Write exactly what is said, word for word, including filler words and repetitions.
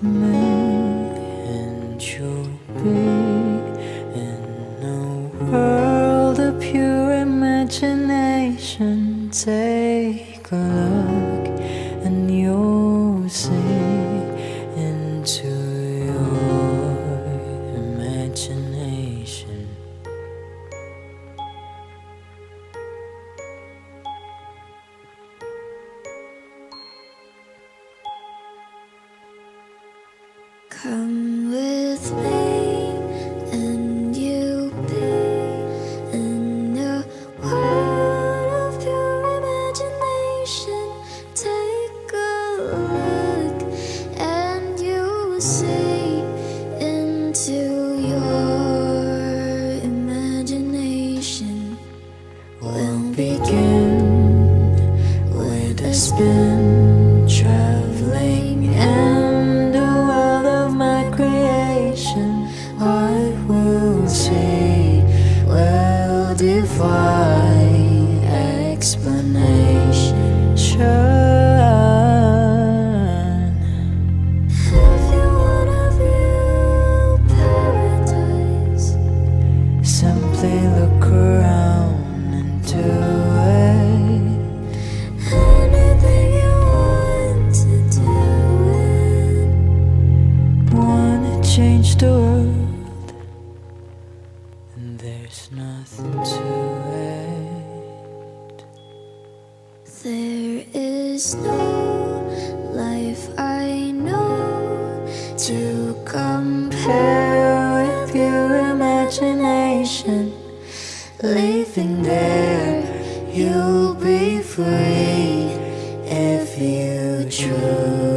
me, and you'll be in a world of pure imagination. Take a look and you'll see into your imagination. Come with me and you'll be in a world of pure imagination. Take a look and you'll see into your imagination. We'll begin with a spin, traveling in the world of my creation. What we'll see will defy explanation. Shine. If you wanna view paradise, Simply look around and do it. anything you want to do it. Wanna change the world, and there's nothing to it. There is no life I know To compare with your imagination. Living there, you'll be free if you choose.